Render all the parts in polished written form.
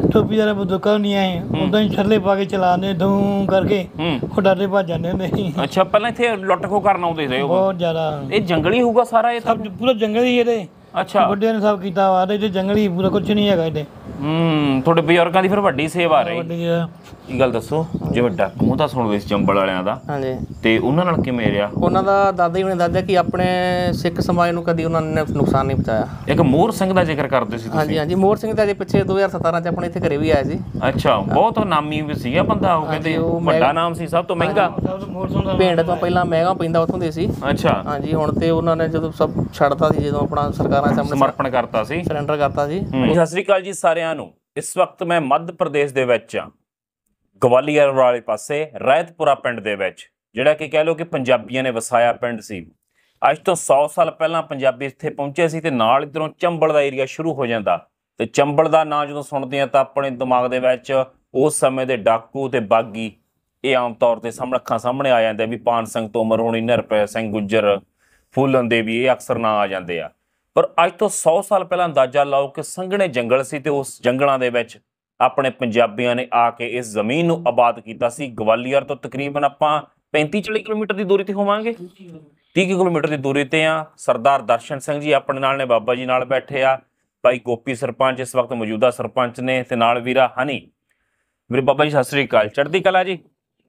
ਟੋਪੀ ਵਾਲੇ ਬੰਦੂਕਾਂ ਨਹੀਂ ਆਏ ਉਦਾਂ ਹੀ ਛੱਲੇ ਪਾ ਕੇ ਚਲਾਉਂਦੇ ਧੂੰ ਕਰਕੇ ਉਹ ਡਰਦੇ ਭੱਜ ਜਾਂਦੇ ਹੁੰਦੇ ਸੀ। ਅੱਛਾ, ਪਹਿਲਾਂ ਇੱਥੇ ਲੁੱਟ ਖੋਹ ਕਰਨ ਆਉਂਦੇ ਸੀ ਬਹੁਤ ਜ਼ਿਆਦਾ। ਇਹ ਜੰਗਲੀ ਹੋਊਗਾ ਸਾਰਾ? ਇਹ ਸਭ ਪੂਰਾ ਜੰਗਲ ਹੀ ਇਹਦੇ। ਅੱਛਾ, ਵੱਡਿਆਂ ਨੇ ਸਭ ਕੀਤਾ ਵਾ ਤੇ ਜੰਗਲੀ ਪੂਰਾ ਕੁਛ ਨਹੀਂ ਹੈਗਾ ਇਹਦੇ। ਤੁਹਾਡੇ ਬਜ਼ੁਰਗਾਂ ਦੀ ਫਿਰ ਵੱਡੀ ਸੇਵਾ ਰਹੀ। ਵੱਡੀ ਇਹ ਗੱਲ ਦੱਸੋ, ਜਿਵੇਂ ਡਾਕੂ ਤਾਂ ਸੁਣਦੇ ਸੀ ਚੰਬਲ ਵਾਲਿਆਂ ਦਾ, ਹਾਂਜੀ, ਤੇ ਉਹਨਾਂ ਨਾਲ ਕਿਵੇਂ ਰਿਹਾ? ਉਹਨਾਂ ਦਾ ਦਾਦਾ ਜੀ ਨੇ ਦੱਸਿਆ ਕਿ ਆਪਣੇ ਸਿੱਖ ਸਮਾਜ ਨੂੰ ਕਦੀ ਉਹਨਾਂ ਨੇ ਨੁਕਸਾਨ ਨਹੀਂ ਪਹੁੰਚਾਇਆ। ਇੱਕ ਮੋਹਰ ਸਿੰਘ ਦਾ ਜ਼ਿਕਰ ਕਰਦੇ ਸੀ ਤੁਸੀਂ? ਹਾਂਜੀ ਹਾਂਜੀ, ਮੋਹਰ ਸਿੰਘ ਤਾਂ ਅਜੇ ਪਿੱਛੇ 2017 ਚ ਆਪਣੇ ਇੱਥੇ ਘਰੇ ਵੀ ਆਇਆ ਸੀ। ਅੱਛਾ, ਬਹੁਤ ਨਾਮੀ ਵੀ ਸੀਗਾ ਬੰਦਾ ਉਹ, ਕਹਿੰਦੇ ਵੱਡਾ ਨਾਮ ਸੀ, ਸਭ ਤੋਂ ਮਹਿੰਗਾ। ਪਿੰਡ ਤੋਂ ਪਹਿਲਾਂ ਮਹਿੰਗਾ ਪੈਂਦਾ ਉੱਥੋਂ ਦੇ ਸੀ। ਅੱਛਾ, ਹਾਂਜੀ, ਹੁਣ ਤੇ ਉਹਨਾਂ ਨੇ ਜਦੋਂ ਸਭ ਛੱਡਤਾ ਸੀ, ਜਦੋਂ ਆਪਣਾ ਸਰਕਾਰਾਂ ਸਾਹਮਣੇ ਸਮਰਪਣ ਕਰਤਾ ਸੀ, ਸਰੈਂਡਰ ਕਰਤਾ ਸੀ। ਸਤਿ ਸ੍ਰੀ ਅਕਾਲ ਜੀ ਸਾਰਿਆਂ ਨੂੰ। ਇਸ ਵਕਤ ਮੈਂ ਮੱਧ ਪ੍ਰਦੇਸ਼ ਦੇ ਵਿੱਚ ਆ, ਗਵਾਲੀਅਰ ਵਾਲੇ ਪਾਸੇ ਰਹਿਤਪੁਰਾ ਪਿੰਡ ਦੇ ਵਿੱਚ, ਜਿਹੜਾ ਕਿ ਕਹਿ ਲਓ ਕਿ ਪੰਜਾਬੀਆਂ ਨੇ ਵਸਾਇਆ ਪਿੰਡ ਸੀ। ਅੱਜ ਤੋਂ 100 ਸਾਲ ਪਹਿਲਾਂ ਪੰਜਾਬੀ ਇੱਥੇ ਪਹੁੰਚੇ ਸੀ ਤੇ ਨਾਲ ਇੱਧਰੋਂ ਚੰਬਲ ਦਾ ਏਰੀਆ ਸ਼ੁਰੂ ਹੋ ਜਾਂਦਾ। ਤੇ ਚੰਬਲ ਦਾ ਨਾਂ ਜਦੋਂ ਸੁਣਦੇ ਆ ਤਾਂ ਆਪਣੇ ਦਿਮਾਗ ਦੇ ਵਿੱਚ ਉਸ ਸਮੇਂ ਦੇ ਡਾਕੂ ਤੇ ਬਾਗੀ ਇਹ ਆਮ ਤੌਰ ਤੇ ਅੱਖਾਂ ਸਾਹਮਣੇ ਆ ਜਾਂਦੇ ਵੀ ਪਾਨ ਸਿੰਘ ਤੋਮਰ ਹੋਣੀ, ਨਿਰਭੈ ਸਿੰਘ ਗੁੱਜਰ, ਫੂਲਨ ਦੇਵੀ, ਇਹ ਅਕਸਰ ਨਾਂ ਆ ਜਾਂਦੇ ਆ। ਪਰ ਅੱਜ ਤੋਂ 100 ਸਾਲ ਪਹਿਲਾਂ ਅੰਦਾਜ਼ਾ ਲਾਓ ਕਿ ਸੰਘਣੇ ਜੰਗਲ ਸੀ ਤੇ ਉਸ ਜੰਗਲਾਂ ਦੇ ਵਿੱਚ ਆਪਣੇ ਪੰਜਾਬੀਆਂ ਨੇ ਆ ਕੇ ਇਸ ਜ਼ਮੀਨ ਨੂੰ ਆਬਾਦ ਕੀਤਾ ਸੀ। ਗਵਾਲੀਅਰ ਤੋਂ ਤਕਰੀਬਨ ਆਪਾਂ 35-40 ਕਿਲੋਮੀਟਰ ਦੀ ਦੂਰੀ ਤੇ ਹੋਵਾਂਗੇ, 30 ਕਿਲੋਮੀਟਰ ਦੀ ਦੂਰੀ ਤੇ ਆ। ਸਰਦਾਰ ਦਰਸ਼ਨ ਸਿੰਘ ਜੀ ਆਪਣੇ ਨਾਲ ਨੇ, ਬਾਬਾ ਜੀ ਨਾਲ ਬੈਠੇ ਆ, ਭਾਈ ਗੋਪੀ ਸਰਪੰਚ ਇਸ ਵਕਤ ਮੌਜੂਦਾ ਸਰਪੰਚ ਨੇ, ਤੇ ਨਾਲ ਵੀਰਾ ਹਨੀ। ਮੇਰੇ ਬਾਬਾ ਜੀ ਸਤਿ ਸ੍ਰੀ ਅਕਾਲ, ਚੜ੍ਹਦੀ ਕਲਾ ਜੀ।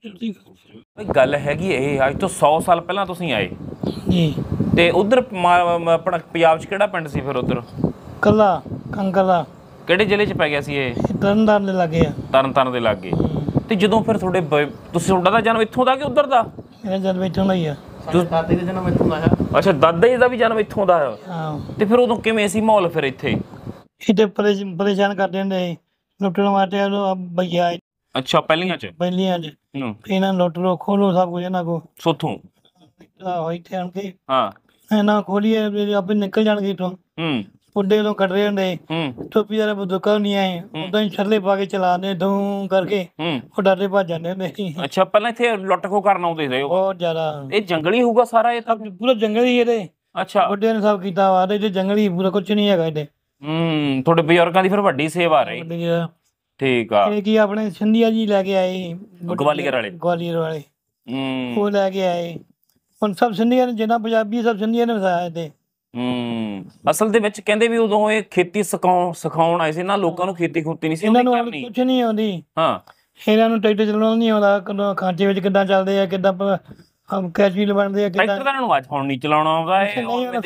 ਗੱਲ ਹੈਗੀ ਇਹ, ਅੱਜ ਤੋਂ 100 ਸਾਲ ਪਹਿਲਾਂ ਤੁਸੀਂ ਆਏ ਜੀ, ਤੇ ਉਧਰ ਆਪਣਾ ਪੰਜਾਬ 'ਚ ਕਿਹੜਾ ਪਿੰਡ ਸੀ ਫਿਰ? ਉਧਰ ਕੱਲਾ ਕੰਕਲਾ। ਕਿਹੜੇ ਜ਼ਿਲ੍ਹੇ 'ਚ ਪੈ ਗਿਆ ਸੀ ਇਹ? ਤਰਨਤਾਰਨ ਦੇ ਲਾਗੇ ਆ। ਤਰਨਤਾਰਨ ਦੇ ਲਾਗੇ। ਤੇ ਜਦੋਂ ਫਿਰ ਤੁਹਾਡਾ ਦਾ ਜਨਮ ਇੱਥੋਂ ਦਾ ਕਿ ਉਧਰ ਦਾ? ਮੇਰਾ ਜਨਮ ਇੱਥੋਂ ਦਾ ਹੀ ਆ। ਦਾਦੇ ਦਾ ਜਨਮ ਇੱਥੋਂ ਦਾ ਹੈ। ਅੱਛਾ, ਦਾਦਾ ਜੀ ਦਾ ਵੀ ਜਨਮ ਇੱਥੋਂ ਦਾ ਹੈ। ਤੇ ਫਿਰ ਉਦੋਂ ਕਿਵੇਂ ਸੀ ਮਾਹੌਲ ਫਿਰ ਇੱਥੇ? ਇੱਥੇ ਪਰੇਸ਼ਾਨ ਕਰਦੇ ਹੁੰਦੇ ਸੀ, ਲੁੱਟਣ ਵਾਸਤੇ ਭਈਆ। ਅੱਛਾ, ਪਹਿਲੀਆਂ 'ਚ ਇਹਨਾਂ ਲੁੱਟ ਲੋ, ਖੋਲੋ ਸਭ ਕੁਝ ਇਹਨਾਂ ਕੋ ਸੋਥੋਂ ਇੱਥੇ ਆਣ ਕੇ। ਹਾਂ, ਇਹਨਾਂ ਖੋਲੀਏ ਆਪੇ ਨਿਕਲ ਜਾਣਗੇ ਇੱਥੋਂ। ਪੁੱਡੇ ਤੋਂ ਕੱਢ ਰਹੇ ਹੁੰਦੇ, ਟੋਪੀ ਵਾਲੇ ਬੰਦੂਕਾਂ ਨਹੀਂ ਆਏ ਉਦਾਂ ਹੀ ਛੱਲੇ ਪਾ ਕੇ ਚਲਾਉਂਦੇ ਧੂੰ ਕਰਕੇ ਉਹ ਡਰਦੇ ਭੱਜ ਜਾਂਦੇ ਹੁੰਦੇ ਸੀ। ਅੱਛਾ, ਪਹਿਲਾਂ ਇੱਥੇ ਲੁੱਟ ਖੋਹ ਕਰਨ ਆਉਂਦੇ ਸੀ? ਬਹੁਤ ਜ਼ਿਆਦਾ। ਇਹ ਜੰਗਲੀ ਹੋਊਗਾ ਸਾਰਾ? ਇਹ ਤਾਂ ਪੂਰਾ ਜੰਗਲ ਹੀ ਇਹਦੇ। ਅੱਛਾ, ਵੱਡਿਆਂ ਨੇ ਸਭ ਕੀਤਾ ਵਾ ਤੇ ਜੰਗਲੀ ਪੂਰਾ ਕੁਛ ਨਹੀਂ ਹੈਗਾ ਇਹਦੇ। ਤੁਹਾਡੇ ਬਜ਼ੁਰਗਾਂ ਦੀ ਫਿਰ ਵੱਡੀ ਸੇਵਾ ਰਹੀ। ਠੀਕ ਆ। ਇਹ ਕੀ ਆਪਣੇ ਸਿੰਧੀਆ ਜੀ ਲੈ ਕੇ ਆਏ, ਗਵਾਲੀਅਰ ਵਾਲੇ। ਗਵਾਲੀਅਰ ਵਾਲੇ ਉਹ ਲੈ ਕੇ ਆਏ। ਹੁਣ ਸਭ ਸਿੰਧੀਆਂ ਨੇ, ਜਿੰਨਾ ਪੰਜਾਬੀ ਸਭ ਸਿੰਧੀਆਂ ਨੇ ਵਸਾਇਆ ਇੱਥੇ। ਅਸਲ ਦੇ ਵਿੱਚ ਕਹਿੰਦੇ ਵੀ ਉਦੋਂ ਇਹ ਖੇਤੀ ਸਿਖਾਉਣ ਆਏ ਸੀ ਨਾ ਲੋਕਾਂ ਨੂੰ। ਖੇਤੀ ਖੂਤੀ ਨਹੀਂ ਸੀ ਇਹਨਾਂ ਨੂੰ ਕੁਛ ਨਹੀਂ ਆਉਂਦੀ। ਹਾਂ, ਇਹਨਾਂ ਨੂੰ ਟਰੈਕਟਰ ਚਲਾਉਣਾ ਨਹੀਂ ਆਉਂਦਾ, ਕਦੋਂ ਖਾਂਚੇ ਵਿੱਚ ਕਿੱਦਾਂ ਚੱਲਦੇ ਆ, ਕਿੱਦਾਂ ਕੈਚਵੀਲ ਬਣਦੇ ਆ, ਟਰੈਕਟਰ ਤਾਂ ਨੂੰ ਅੱਜ ਹੁਣ ਨਹੀਂ ਚਲਾਉਣਾ ਆਉਂਦਾ। ਨਹੀਂ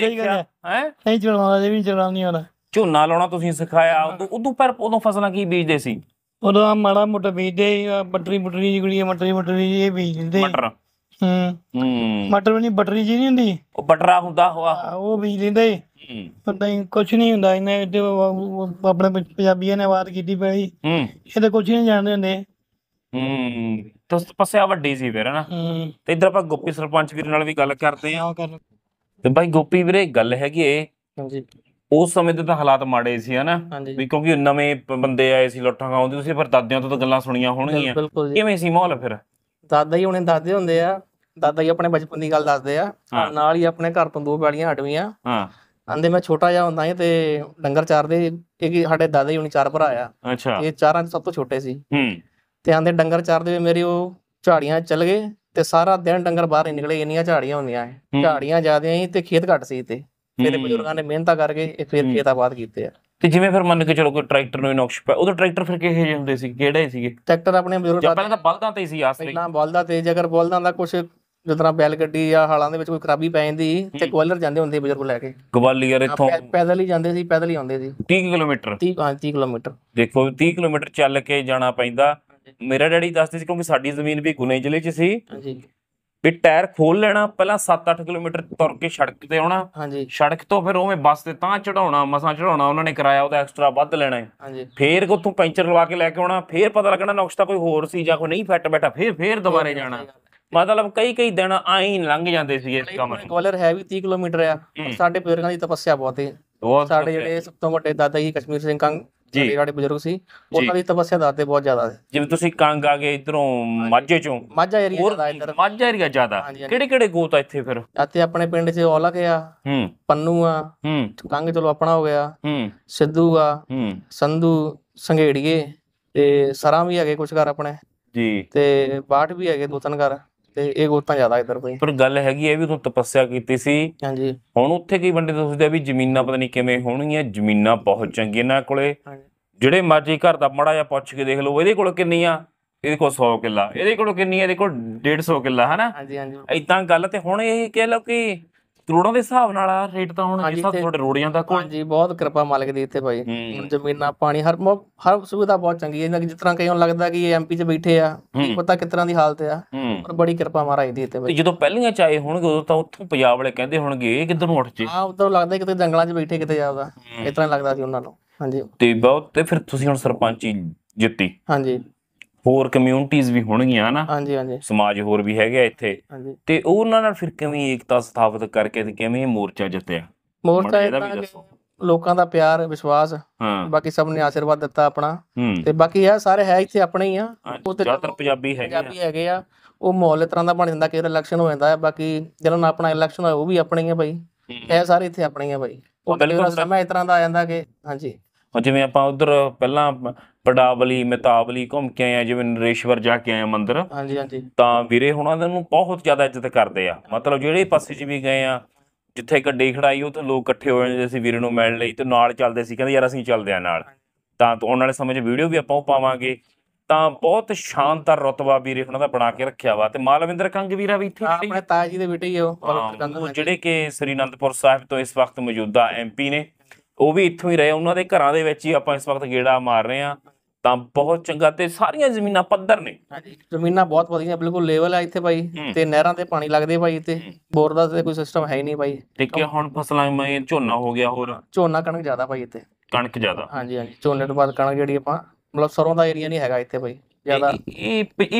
ਚਲਾਉਣਾ, ਇਹ ਵੀ ਚਲਾਉਣਾ ਨਹੀਂ ਆਉਂਦਾ। ਝੋਨਾ ਲਾਉਣਾ ਤੁਸੀਂ ਸਿਖਾਇਆ ਉਦੋਂ, ਪਰ ਉਦੋਂ ਫਸਲਾਂ ਕੀ ਬੀਜਦੇ ਸੀ? ਉਦੋਂ ਮਾੜਾ ਮੋਟਾ ਬੀਜਦੇ, ਮਟਰੀ ਜਿਹੜੀ ਮਟਰੀ ਇਹ ਬੀਜ ਦਿੰਦੇ। ਮਟਰ? ਮਟਰ ਵੀ ਨਹੀਂ, ਬਟਰੀ ਜੀ ਨਹੀਂ ਹੁੰਦੀ, ਉਹ ਬਟਰਾ ਹੁੰਦਾ ਉਹ ਬੀਜ ਦਿੰਦੇ। ਕੁਛ ਨਹੀਂ ਹੁੰਦਾ। ਇਹਨੇ ਆਪਣੇ ਪੰਜਾਬੀਆਂ ਨੇ ਆਵਾਜ਼ ਕੀਤੀ ਪਈ, ਇਹ ਤਾਂ ਕੁਛ ਨਹੀਂ ਜਾਣਦੇ ਹੁੰਦੇ। ਤਪੱਸਿਆ ਵੱਡੀ ਸੀ ਫਿਰ, ਹਨਾ। ਤੇ ਇੱਧਰ ਆਪਾਂ ਗੋਪੀ ਸਰਪੰਚ ਵੀਰ ਨਾਲ ਵੀ ਗੱਲ ਕਰਦੇ ਆ। ਤੇ ਬਾਈ ਗੋਪੀ ਵੀਰੇ, ਗੱਲ ਹੈਗੀ ਏ, ਉਸ ਸਮੇਂ ਦੇ ਤਾਂ ਹਾਲਾਤ ਮਾੜੇ ਸੀ, ਹਨਾ, ਵੀ ਕਿਉਂਕਿ ਨਵੇਂ ਬੰਦੇ ਆਏ ਸੀ, ਲੁੱਟਾਂ ਖਾਉਂਦੇ। ਤੁਸੀਂ ਫਿਰ ਦਾਦਿਆਂ ਤੋਂ ਤਾਂ ਗੱਲਾਂ ਸੁਣੀਆਂ ਹੋਣਗੀਆਂ, ਕਿਵੇਂ ਸੀ ਮਾਹੌਲ ਫਿਰ? ਦਾਦਾ ਜੀ ਹੁਣੇ ਦੱਸਦੇ ਹੁੰਦੇ ਆ, ਦਾਦਾ ਜੀ ਆਪਣੇ ਬਚਪਨ ਦੀ ਗੱਲ ਦੱਸਦੇ ਆ। ਨਾਲ ਹੀ ਆਪਣੇ ਘਰ ਤੋਂ 2 ਪੈਲੀਆਂ ਹਟਵੀਆਂ। ਆਂਦੇ ਮੈਂ ਛੋਟਾ ਜਿਹਾ ਹੁੰਦਾ ਸੀ ਤੇ ਡੰਗਰ ਚਾਰਦੇ। ਇਹ ਸਾਡੇ ਦਾਦਾ ਜੀ ਹੁਣੀ 4 ਭਰਾ ਆ। ਅੱਛਾ, ਇਹ 4ਾਂ 'ਚ ਸਭ ਤੋਂ ਛੋਟੇ ਸੀ। ਤੇ ਆਂਦੇ ਡੰਗਰ ਚਾਰਦੇ ਮੇਰੇ ਉਹ ਝਾੜੀਆਂ ਚਲ ਗਏ ਤੇ ਸਾਰਾ ਦਿਨ ਡੰਗਰ ਬਾਹਰ ਨਹੀਂ ਨਿਕਲੇ, ਇੰਨੀਆਂ ਝਾੜੀਆਂ ਹੁੰਦੀਆਂ। ਝਾੜੀਆਂ ਜ਼ਿਆਦੀਆਂ ਸੀ ਤੇ ਖੇਤ ਘੱਟ ਸੀ। ਤੇ ਮੇਰੇ ਬਜ਼ੁਰਗਾਂ ਨੇ ਮਿਹਨਤਾਂ ਕਰਕੇ ਇਹ ਫਿਰ ਖੇਤ ਆਬਾਦ ਕੀਤੇ ਆ। ਤੇ ਜਿਵੇਂ ਫਿਰ ਮੰਨ ਕੇ ਚਲੋ ਕੋਈ ਟਰੈਕਟਰ ਨੂੰ ਨੁਕਸ ਪਿਆ, ਉਦੋਂ ਟਰੈਕਟਰ ਫਿਰ ਕਿਹੋ ਜਿਹੇ ਹੁੰਦੇ ਸੀ, ਕਿਹੜੇ ਸੀਗੇ ਟਰੈਕਟਰ? ਆਪਣੇ ਬਜ਼ੁਰਗ ਪਹਿਲਾਂ ਤਾਂ ਬਲਦਾਂ ਤੇ ਸੀ ਆਸਰੇ। ਪਹਿਲਾਂ ਬਲਦਾਂ ਤੇ, ਜੇਕਰ ਬਲਦਾਂ ਦਾ ਕੁਛ ਜਿਸ ਤਰ੍ਹਾਂ ਬੈਲ ਗੱਡੀ ਜਾਂ ਹਾਲਾਂ ਦੇ ਵਿੱਚ ਕੋਈ ਖਰਾਬੀ ਪੈ ਜਾਂਦੀ ਤੇ ਗਵਾਲੀਅਰ ਜਾਂਦੇ ਹੁੰਦੇ ਬਜ਼ੁਰਗ ਲੈ ਕੇ। ਗਵਾਲੀਅਰ ਇੱਥੋਂ ਪੈਦਲ ਹੀ ਜਾਂਦੇ ਸੀ, ਪੈਦਲ ਹੀ ਆਉਂਦੇ ਸੀ। 30 ਕਿਲੋਮੀਟਰ? 30 ਕਿਲੋਮੀਟਰ। ਦੇਖੋ 30 ਕਿਲੋਮੀਟਰ ਚੱਲ ਕੇ ਜਾਣਾ ਪੈਂਦਾ। ਮੇਰਾ ਡੈਡੀ ਦੱਸਦੇ ਸੀ, ਕਿਉਂਕਿ ਸਾਡੀ ਜ਼ਮੀਨ ਵੀ ਗੁਨੇ ਜ਼ਿਲ੍ਹੇ 'ਚ ਸੀ, ਵੀ ਟਾਇਰ ਖੋਲ ਲੈਣਾ, ਪਹਿਲਾਂ 7-8 ਕਿਲੋਮੀਟਰ ਤੁਰ ਕੇ ਸੜਕ ਤੇ ਆਉਣਾ। ਸੜਕ ਤੋਂ ਫਿਰ ਉਵੇਂ ਬੱਸ ਤੇ ਤਾਂ ਚੜਾਉਣਾ, ਮਸਾਂ ਚੜਾਉਣਾ, ਉਹਨਾਂ ਨੇ ਕਿਰਾਇਆ ਉਹਦਾ ਐਕਸਟਰਾ ਵੱਧ ਲੈਣਾ ਹੈ। ਫੇਰ ਉੱਥੋਂ ਪੈਂਚਰ ਲਵਾ ਕੇ ਲੈ ਕੇ ਆਉਣਾ, ਫੇਰ ਪਤਾ ਲੱਗਣਾ ਨੁਕਸ ਤਾਂ ਕੋਈ ਹੋਰ ਸੀ ਜਾਂ ਕੋਈ ਨਹੀਂ ਫਿੱਟ ਬੈਠਾ, ਫੇਰ ਦੁਬਾਰੇ ਜਾਣਾ। ਮਤਲਬ ਕਈ ਦਿਨ ਆਈ ਲੰਘ ਜਾਂਦੇ ਸੀ ਇਸ ਕੰਮ ਨੂੰ। ਗਵਾਲੀਅਰ ਹੈ ਵੀ 30 ਕਿਲੋਮੀਟਰ ਆ। ਸਾਡੇ ਬਜ਼ੁਰਗਾਂ ਦੀ ਤਪੱਸਿਆ ਬਹੁਤ ਹੈ। ਸਾਡੇ ਜਿਹੜੇ ਸਭ ਤੋਂ ਵੱਡੇ ਦਾਦਾ ਜੀ ਕਸ਼ਮੀਰ ਸਿੰਘ ਕੰਗ ਸਾਡੇ ਬਜ਼ੁਰਗ ਸੀ, ਉਹਨਾਂ ਦੀ ਤਪੱਸਿਆ ਦਾਦੇ ਬਹੁਤ ਜ਼ਿਆਦਾ ਸੀ। ਜਿਵੇਂ ਤੁਸੀਂ ਕੰਗ ਆ ਗਏ ਇੱਧਰੋਂ ਮਾਝੇ ਚੋਂ? ਮਾਝਾ ਏਰੀਆ ਜ਼ਿਆਦਾ। ਕਿਹੜੇ ਗੋਤ ਆ ਇੱਥੇ ਫਿਰ? ਇੱਥੇ ਆਪਣੇ ਪਿੰਡ 'ਚ ਔਲਖ ਆ, ਪੰਨੂ ਆ, ਕੰਗ ਚਲੋ ਆਪਣਾ ਹੋ ਗਿਆ, ਸਿੱਧੂ ਆ, ਸੰਧੂ, ਸੰਘੇੜੀਏ, ਤੇ ਸਰਾਂ ਵੀ ਹੈਗੇ ਕੁਝ ਘਰ ਆਪਣੇ ਜੀ। ਤੇ ਬਾਠ ਵੀ ਹੈਗੇ 2-3 ਘਰ ਤੇ ਇਹ ਗੋਤਾਂ ਜ਼ਿਆਦਾ ਇੱਧਰ ਬਈ। ਪਰ ਗੱਲ ਹੈਗੀ ਹੈ ਵੀ ਤੂੰ ਤਪੱਸਿਆ ਕੀਤੀ ਸੀ, ਹਾਂਜੀ ਹੁਣ ਉੱਥੇ ਕਈ ਬੰਦੇ ਦੱਸਦੇ ਆ ਵੀ ਜ਼ਮੀਨਾਂ ਪਤਾ ਨਹੀਂ ਕਿਵੇਂ ਹੋਣਗੀਆਂ, ਜ਼ਮੀਨਾਂ ਬਹੁਤ ਚੰਗੀਆਂ ਇਹਨਾਂ ਕੋਲੇ, ਜਿਹੜੇ ਮਰਜ਼ੀ ਘਰ ਦਾ ਮਾੜਾ ਜਿਹਾ ਪੁੱਛ ਕੇ ਦੇਖ ਲਓ ਇਹਦੇ ਕੋਲ ਕਿੰਨੀ ਆ, ਇਹਦੇ ਕੋਲ 100 ਕਿੱਲਾ, ਇਹਦੇ ਕੋਲ ਕਿੰਨੀ ਆ, ਇਹਦੇ ਕੋਲ 150 ਕਿੱਲਾ, ਹਨਾ ਹਾਂਜੀ ਹਾਂਜੀ ਏਦਾਂ ਗੱਲ। ਤੇ ਹੁਣ ਇਹ ਕਹਿ ਲਓ ਕਿ ਕਰੋੜਾਂ ਦੇ ਹਿਸਾਬ ਨਾਲ ਆ ਰੇਟ ਤਾਂ ਹੁਣ ਜਿਸ ਹਿਸਾਬ ਤੁਹਾਡੇ ਰੋੜੀਆਂ ਦਾ ਕੋਲ। ਹਾਂਜੀ ਬਹੁਤ ਕਿਰਪਾ ਮਾਲਕ ਦੀ ਇੱਥੇ ਭਾਈ। ਹੁਣ ਜ਼ਮੀਨਾਂ ਪਾਣੀ ਹਰ ਸੁਵਿਧਾ ਬਹੁਤ ਚੰਗੀ ਹੈ, ਜਿਸ ਤਰ੍ਹਾਂ ਕਈਆਂ ਨੂੰ ਲੱਗਦਾ ਕਿ ਇਹ MP 'ਚ ਬੈਠੇ ਆ, ਕੀ ਪਤਾ ਕਿਸ ਤਰ੍ਹਾਂ ਦੀ ਹਾਲਤ ਆ, ਪਰ ਬੜੀ ਕਿਰਪਾ ਮਹਾਰਾਜ ਦੀ ਇੱਥੇ ਤੇ ਭਾਈ। ਜਦੋਂ ਪਹਿਲੀਆਂ ਚ ਆਏ ਹੋਣਗੇ ਉਦੋਂ ਤਾਂ ਉੱਥੋਂ ਪੰਜਾਬ ਵਾਲੇ ਕਹਿੰਦੇ ਹੋਣਗੇ ਇਹ ਕਿੱਧਰ ਨੂੰ ਉੱਠ ਜੇ। ਹਾਂ ਉਦੋਂ ਲੱਗਦਾ ਕਿਤੇ ਜੰਗਲਾਂ 'ਚ ਬੈਠੇ ਕਿਤੇ ਜਾਪਦਾ, ਇਸ ਤਰ੍ਹਾਂ ਲੱਗਦਾ ਸੀ ਉਹਨਾਂ ਨੂੰ। ਹਾਂਜੀ ਤੇ ਬਹੁਤ। ਤੇ ਫਿਰ ਤੁਸੀਂ ਹੁਣ ਸਰਪੰਚੀ ਜਿੱਤੀ, ਹਾਂਜੀ ਹੋਰ ਕਮਿਊਨਿਟੀਜ਼ ਵੀ ਹੋਣਗੀਆਂ ਹਨਾ, ਹਾਂਜੀ ਹਾਂਜੀ ਸਮਾਜ ਹੋਰ ਵੀ ਹੈਗੇ ਆ ਇੱਥੇ, ਹਾਂਜੀ। ਤੇ ਉਹਨਾਂ ਨਾਲ ਫਿਰ ਕਿਵੇਂ ਏਕਤਾ ਸਥਾਪਿਤ ਕਰਕੇ ਤੇ ਕਿਵੇਂ ਮੋਰਚਾ ਜਿੱਤਿਆ? ਮੋਰਚਾ ਇਹਦਾ ਵੀ ਏਦਾਂ ਕਿ ਦੱਸੋ। ਲੋਕਾਂ ਦਾ ਪਿਆਰ ਵਿਸ਼ਵਾਸ, ਹਾਂ। ਬਾਕੀ ਸਭ ਨੇ ਆਸ਼ੀਰਵਾਦ ਦਿੱਤਾ ਆਪਣਾ, ਹੂੰ। ਤੇ ਬਾਕੀ ਇਹ ਸਾਰੇ ਹੈ ਇੱਥੇ ਆਪਣੇ ਹੀ ਆ, ਉਹ ਤੇ ਜ਼ਿਆਦਾਤਰ ਪੰਜਾਬੀ ਹੈਗੇ ਆ। ਪੰਜਾਬੀ ਹੈਗੇ ਆ। ਉਹ ਮਾਹੌਲ ਇਸ ਤਰ੍ਹਾਂ ਦਾ ਬਣ ਜਾਂਦਾ ਕਿ ਇਲੈਕਸ਼ਨ ਹੋ ਜਾਂਦਾ ਹੈ, ਬਾਕੀ ਜਦੋਂ ਨਾ ਆਪਣਾ ਇਲੈਕਸ਼ਨ ਹੋਇਆ ਉਹ ਵੀ ਆਪਣੇ ਹੀ ਆ ਭਾਈ। ਇਹ ਸਾਰੇ ਇੱਥੇ ਆਪਣੇ ਹੀ ਆ ਭਾਈ। ਉਹ ਸਮਾਂ ਇਸ ਤਰ੍ਹਾਂ ਦਾ ਆ ਜਾਂਦਾ ਕਿ ਹਾਂਜੀ। ਜਿਵੇਂ ਆਪਾਂ ਉਧਰ ਪਹਿਲਾਂ ਪੜਾਵਲੀ ਮਿਤਾਵਲੀ ਘੁੰਮ ਕੇ ਆਏ ਆ, ਜਿਵੇਂ ਨਰੇਸ਼ਵਰ ਜਾ ਕੇ ਆਏ ਆ ਮੰਦਿਰ, ਹਾਂਜੀ ਹਾਂਜੀ ਤਾਂ ਵੀਰੇ ਹੁਣਾਂ ਨੂੰ ਬਹੁਤ ਜ਼ਿਆਦਾ ਇੱਜ਼ਤ ਕਰਦੇ ਆ। ਮਤਲਬ ਜਿਹੜੇ ਪਾਸੇ 'ਚ ਵੀ ਗਏ ਆ, ਜਿੱਥੇ ਗੱਡੀ ਖੜਾਈ ਉੱਥੇ ਲੋਕ ਇਕੱਠੇ ਹੋ ਜਾਂਦੇ ਸੀ ਵੀਰੇ ਨੂੰ ਮਿਲਣ ਲਈ, ਤੇ ਨਾਲ ਚੱਲਦੇ ਸੀ, ਕਹਿੰਦੇ ਯਾਰ ਅਸੀਂ ਚੱਲਦੇ ਆ ਨਾਲ। ਤਾਂ ਆਉਣ ਵਾਲੇ ਸਮੇਂ 'ਚ ਵੀਡੀਓ ਵੀ ਆਪਾਂ ਉਹ ਪਾਵਾਂਗੇ। ਤਾਂ ਬਹੁਤ ਸ਼ਾਨਦਾਰ ਰੁਤਬਾ ਵੀਰੇ ਹੁਣਾਂ ਦਾ ਬਣਾ ਕੇ ਰੱਖਿਆ ਵਾ। ਤੇ ਮਾਲਵਿੰਦਰ ਕੰਗ ਵੀਰਾ ਵੀ ਇੱਥੇ ਆਪਣੇ ਤਾਇਆ ਜੀ ਦੇ ਬੇਟੇ ਹੀ ਉਹ ਜਿਹੜੇ ਕਿ ਸ੍ਰੀ ਅਨੰਦਪੁਰ ਸਾਹਿਬ ਤੋਂ ਇਸ ਵਕਤ ਮੌਜੂਦਾ MP ਨੇ, ਉਹ ਵੀ ਇੱਥੋਂ ਹੀ ਰਹੇ। ਉਹਨਾਂ ਦੇ ਘਰਾਂ ਦੇ ਵਿੱਚ ਹੀ ਆਪਾਂ ਇਸ ਵਕਤ ਗੇੜਾ ਮਾਰ ਰਹੇ ਹਾਂ। ਤਾਂ ਬਹੁਤ ਚੰਗਾ, ਤੇ ਸਾਰੀਆਂ ਜ਼ਮੀਨਾਂ ਪੱਧਰ ਨੇ। ਹਾਂਜੀ ਜ਼ਮੀਨਾਂ ਬਹੁਤ ਵਧੀਆ, ਬਿਲਕੁਲ ਲੈਵਲ ਆ ਇੱਥੇ ਭਾਈ, ਤੇ ਨਹਿਰਾਂ ਤੇ ਪਾਣੀ ਲੱਗਦੇ ਭਾਈ, ਤੇ ਬੋਰ ਦਾ ਤੇ ਕੋਈ ਸਿਸਟਮ ਹੈ ਹੀ ਨਹੀਂ ਭਾਈ। ਠੀਕ ਹੈ। ਹੁਣ ਫਸਲਾਂ ਮੈਂ ਝੋਨਾ ਹੋ ਗਿਆ, ਹੋਰ ਝੋਨਾ ਕਣਕ ਜ਼ਿਆਦਾ ਭਾਈ ਇੱਥੇ। ਕਣਕ ਜ਼ਿਆਦਾ। ਹਾਂਜੀ ਹਾਂਜੀ ਝੋਨੇ ਤੋਂ ਬਾਅਦ ਕਣਕ, ਜਿਹੜੀ ਆਪਾਂ ਮਤਲਬ ਸਰੋਂ ਦਾ ਏਰੀਆ ਨਹੀਂ ਹੈਗਾ ਇੱਥੇ ਭਾਈ ਜ਼ਿਆਦਾ। ਇਹ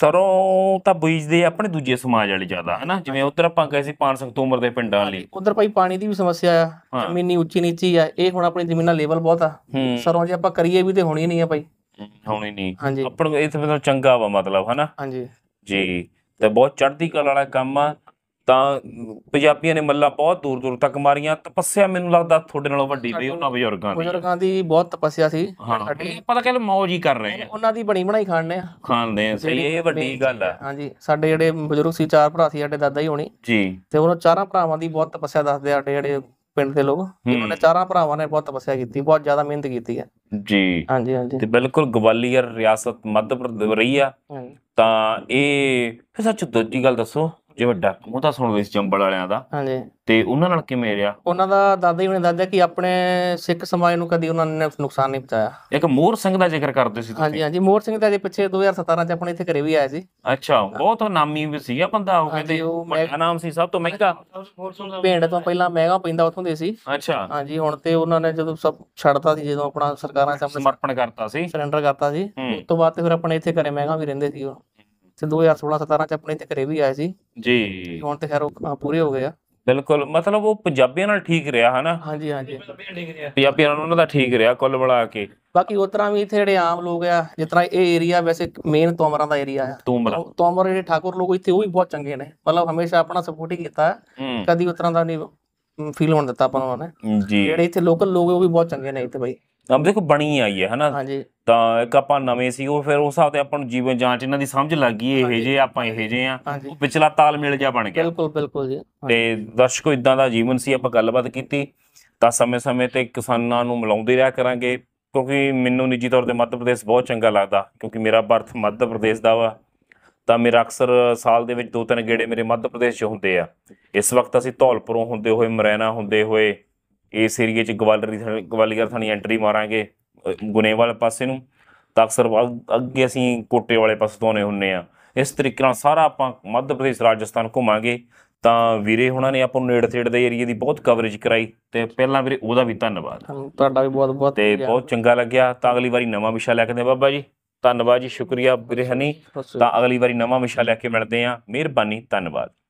ਸਰੋਂ ਤਾਂ ਬੀਜਦੇ ਆਪਣੇ ਦੂਜੇ ਸਮਾਜ ਵਾਲੇ ਜ਼ਿਆਦਾ, ਹਨਾ। ਜਿਵੇਂ ਉੱਧਰ ਆਪਾਂ ਗਏ ਸੀ ਪਾਨ ਸਿੰਘ ਤੋਮਰ ਦੇ ਪਿੰਡਾਂ ਲਈ, ਉਧਰ ਭਾਈ ਪਾਣੀ ਦੀ ਵੀ ਸਮੱਸਿਆ ਆ, ਜ਼ਮੀਨੀ ਉੱਚੀ ਨੀਚੀ ਆ। ਇਹ ਹੁਣ ਆਪਣੀ ਜ਼ਮੀਨਾਂ ਲੈਵਲ ਬਹੁਤ ਆ, ਸਰੋਂ ਜੇ ਆਪਾਂ ਕਰੀਏ ਵੀ ਤੇ ਹੋਣੀ ਨਹੀਂ ਆ ਭਾਈ, ਹੋਣੀ ਨਹੀਂ। ਹਾਂਜੀ ਆਪਾਂ ਨੂੰ ਇੱਥੇ ਮਤਲਬ ਚੰਗਾ ਵਾ, ਮਤਲਬ ਹਨਾ ਹਾਂਜੀ ਜੀ। ਤੇ ਬਹੁਤ ਚੜ੍ਹਦੀ ਕਲਾ ਵਾਲਾ ਕੰਮ ਆ। ਤਾਂ ਪੰਜਾਬੀਆਂ ਨੇ ਮੱਲਾਂ ਬਹੁਤ ਦੂਰ ਦੂਰ ਤੱਕ ਮਾਰੀਆਂ। ਤਪੱਸਿਆ ਮੈਨੂੰ ਲੱਗਦਾ ਤੁਹਾਡੇ ਨਾਲੋਂ ਵੱਡੀ ਬਈ ਉਹਨਾਂ ਬਜ਼ੁਰਗਾਂ ਦੀ ਬਹੁਤ ਤਪੱਸਿਆ ਸੀ। ਪਤਾ ਕਹਿੰਦੇ ਮੌਜ ਹੀ ਕਰ ਰਹੇ ਆ, ਉਹਨਾਂ ਦੀ ਬਣੀ ਬਣਾਈ ਖਾਣੇ ਆ, ਖਾਂਦੇ ਆ। ਸਹੀ, ਇਹ ਵੱਡੀ ਗੱਲ ਆ। ਹਾਂਜੀ ਸਾਡੇ ਜਿਹੜੇ ਬਜ਼ੁਰਗ ਸੀ, 4 ਭਰਾ ਸੀ ਸਾਡੇ ਦਾਦਾ ਹੀ ਹੋਣੀ ਜੀ, ਤੇ ਉਹਨਾਂ 4 ਭਰਾਵਾਂ ਦੀ ਬਹੁਤ ਤਪੱਸਿਆ ਦੱਸਦੇ ਸਾਡੇ ਜਿਹੜੇ ਪਿੰਡ ਦੇ ਲੋਕ। ਉਹਨਾਂ ਨੇ 4 ਭਰਾਵਾਂ ਨੇ ਬਹੁਤ ਤਪੱਸਿਆ ਕੀਤੀ, ਬਹੁਤ ਜ਼ਿਆਦਾ ਮਿਹਨਤ ਕੀਤੀ ਹੈ ਜੀ। ਹਾਂਜੀ ਹਾਂਜੀ। ਤੇ ਬਿਲਕੁਲ ਗਵਾਲੀਅਰ ਰਿਆਸਤ ਮੱਧ ਪ੍ਰਦੇਸ਼ ਰਹੀ ਆ। ਤਾਂ ਇਹ ਫਿਰ ਸੱਚ ਦੂਜੀ ਗੱਲ ਦੱਸੋ, ਜਿਵੇਂ ਡਾਕੂ ਤਾਂ ਸੁਣਦੇ ਸੀ ਚੰਬਲ ਵਾਲਿਆਂ ਦਾ, ਹਾਂਜੀ, ਤੇ ਉਹਨਾਂ ਨਾਲ ਕਿਵੇਂ ਰਿਹਾ? ਉਹਨਾਂ ਦਾ ਦਾਦਾ ਜੀ ਨੇ ਦੱਸਿਆ ਕਿ ਆਪਣੇ ਸਿੱਖ ਸਮਾਜ ਨੂੰ ਕਦੀ ਉਹਨਾਂ ਨੇ ਨੁਕਸਾਨ ਨਹੀਂ ਪਹੁੰਚਾਇਆ। ਇੱਕ ਮੋਹਰ ਸਿੰਘ ਦਾ ਜ਼ਿਕਰ ਕਰਦੇ ਸੀ ਤੁਸੀਂ। ਹਾਂਜੀ ਹਾਂਜੀ ਮੋਹਰ ਸਿੰਘ ਦਾ ਜੇ ਪਿੱਛੇ 2017 ਚ ਆਪਣੇ ਇੱਥੇ ਘਰੇ ਵੀ ਆਇਆ ਸੀ। ਅੱਛਾ, ਬਹੁਤ ਨਾਮੀ ਵੀ ਸੀਗਾ ਬੰਦਾ ਉਹ, ਕਹਿੰਦੇ ਵੱਡਾ ਨਾਮ ਸੀ, ਸਭ ਤੋਂ ਮਹਿੰਗਾ। ਭੇਂਡ ਤੋਂ ਪਹਿਲਾਂ ਮਹਿੰਗਾ ਪੈਂਦਾ ਉੱਥੋਂ ਦੇ ਸੀ। ਅੱਛਾ ਹਾਂਜੀ, ਹੁਣ ਤੇ ਉਹਨਾਂ ਨੇ ਜਦੋਂ ਸਭ ਛੱਡਤਾ ਸੀ, ਜਦੋਂ ਆਪਣਾ ਸਰਕਾਰਾਂ ਸਾਹਮਣੇ ਸਮਰਪਣ ਕਰਤਾ ਸੀ, ਸਰੈਂਡਰ ਕਰਤਾ ਸੀ, ਉਸ ਤੋਂ ਬਾਅਦ ਤੇ ਫਿਰ ਆਪਣੇ ਇੱਥੇ ਘਰੇ ਮਹਿੰਗਾ ਵੀ ਰਹਿੰਦੇ ਸੀ ਉਹ। ਤੇ 2016-17 ਚ ਆਪਣੇ ਇੱਥੇ ਘਰੇ ਵੀ ਆਏ ਸੀ ਜੀ। ਹੁਣ ਤੇ ਖੈਰ ਉਹ ਪੂਰੇ ਹੋ ਗਏ ਆ। ਬਿਲਕੁਲ, ਮਤਲਬ ਉਹ ਪੰਜਾਬੀਆਂ ਨਾਲ ਠੀਕ ਰਿਹਾ ਹਨਾ। ਹਾਂਜੀ ਹਾਂਜੀ ਪੰਜਾਬੀਆਂ ਨਾਲ ਉਹਨਾਂ ਦਾ ਠੀਕ ਰਿਹਾ ਕੁੱਲ ਮਿਲਾ ਕੇ। ਬਾਕੀ ਉਸ ਤਰ੍ਹਾਂ ਵੀ ਇੱਥੇ ਜਿਹੜੇ ਆਮ ਲੋਕ ਆ, ਜਿਸ ਤਰ੍ਹਾਂ ਇਹ ਏਰੀਆ ਵੈਸੇ ਮੇਨ ਤੋਮਰਾਂ ਦਾ ਏਰੀਆ ਆ। ਤੋਮਰ ਜਿਹੜੇ ਠਾਕੁਰ ਲੋਕ ਇੱਥੇ ਉਹ ਵੀ ਬਹੁਤ ਚੰਗੇ ਨੇ, ਮਤਲਬ ਹਮੇਸ਼ਾ ਆਪਣਾ ਸਪੋਰਟ ਹੀ ਕੀਤਾ, ਕਦੀ ਉਸ ਤਰ੍ਹਾਂ ਦਾ ਨਹੀਂ ਫੀਲ ਹੋਣ ਦਿੱਤਾ ਆਪਾਂ ਨੂੰ ਉਹਨੇ। ਜਿਹੜੇ ਇੱਥੇ ਲੋਕਲ ਲੋਕ ਉਹ ਵੀ ਬਹੁਤ ਚੰਗੇ ਨੇ ਇੱਥੇ ਬਾਈ। ਦੇਖੋ ਬਣੀ ਆਈ ਹੈ ਹਨਾ। ਹਾਂਜੀ, ਤਾਂ ਇੱਕ ਆਪਾਂ ਨਵੇਂ ਸੀ, ਉਹ ਫਿਰ ਉਸ ਹਿਸਾਬ ਤੇ ਆਪਾਂ ਨੂੰ ਜੀਵਨ ਜਾਂਚ ਇਹਨਾਂ ਦੀ ਸਮਝ ਲੱਗ ਗਈ, ਇਹੋ ਜਿਹੇ ਆਪਾਂ ਇਹੋ ਜਿਹੇ ਆ, ਵਿਚਲਾ ਤਾਲਮੇਲ ਜਿਹਾ ਬਣ ਗਿਆ। ਬਿਲਕੁਲ ਬਿਲਕੁਲ ਜੀ। ਤੇ ਦਰਸ਼ਕੋ ਇਦਾਂ ਦਾ ਜੀਵਨ ਸੀ, ਆਪਾਂ ਗੱਲਬਾਤ ਕੀਤੀ। ਤਾਂ ਸਮੇਂ-ਸਮੇਂ ਤੇ ਕਿਸਾਨਾਂ ਨੂੰ ਮਿਲਾਉਂਦੇ ਰਿਹਾ ਕਰਾਂਗੇ, ਕਿਉਂਕਿ ਮੈਨੂੰ ਨਿੱਜੀ ਤੌਰ ਤੇ ਮੱਧ ਪ੍ਰਦੇਸ਼ ਬਹੁਤ ਚੰਗਾ ਲੱਗਦਾ, ਕਿਉਂਕਿ ਮੇਰਾ ਬਰਥ ਮੱਧ ਪ੍ਰਦੇਸ਼ ਦਾ ਵਾ। ਤਾਂ ਮੇਰਾ ਅਕਸਰ ਸਾਲ ਦੇ ਵਿੱਚ 2-3 ਗੇੜੇ ਮੇਰੇ ਮੱਧ ਪ੍ਰਦੇਸ਼ 'ਚ ਹੁੰਦੇ ਆ। ਇਸ ਵਕਤ ਅਸੀਂ ਧੌਲਪੁਰੋਂ ਹੁੰਦੇ ਹੋਏ, ਮੁਰੈਨਾ ਹੁੰਦੇ ਹੋਏ ਇਸ ਏਰੀਏ 'ਚ ਗਵਾਲੀਅਰ ਥਾਣੀ ਐਂਟਰੀ ਮਾਰਾਂਗੇ ਗੁਨੇਵਾਲ ਪਾਸੇ ਨੂੰ। ਤਾਂ ਅਕਸਰ ਅੱਗੇ ਅਸੀਂ ਕੋਟੇ ਵਾਲੇ ਪਾਸੇ ਤੋਂ ਆਉਂਦੇ ਹੁੰਦੇ ਹਾਂ। ਇਸ ਤਰੀਕੇ ਨਾਲ ਸਾਰਾ ਆਪਾਂ ਮੱਧ ਪ੍ਰਦੇਸ਼ ਰਾਜਸਥਾਨ ਘੁੰਮਾਂਗੇ। ਤਾਂ ਵੀਰੇ ਹੁਣਾਂ ਨੇ ਆਪਾਂ ਨੂੰ ਨੇੜੇ ਤੇੜੇ ਦੇ ਏਰੀਏ ਦੀ ਬਹੁਤ ਕਵਰੇਜ ਕਰਾਈ, ਤੇ ਪਹਿਲਾਂ ਵੀਰੇ ਉਹਦਾ ਵੀ ਧੰਨਵਾਦ। ਤੁਹਾਡਾ ਵੀ ਬਹੁਤ ਬਹੁਤ, ਤੇ ਬਹੁਤ ਚੰਗਾ ਲੱਗਿਆ। ਤਾਂ ਅਗਲੀ ਵਾਰੀ ਨਵਾਂ ਵਿਸ਼ਾ ਲੈ ਕੇ ਆਉਂਦੇ ਬਾਬਾ ਜੀ। ਧੰਨਵਾਦ ਜੀ, ਸ਼ੁਕਰੀਆ ਵੀਰੇ ਹਨੀ। ਤਾਂ ਅਗਲੀ ਵਾਰੀ ਨਵਾਂ ਵਿਸ਼ਾ ਲੈ ਕੇ ਮਿਲਦੇ ਹਾਂ। ਮਿਹਰਬਾਨੀ, ਧੰਨਵਾਦ।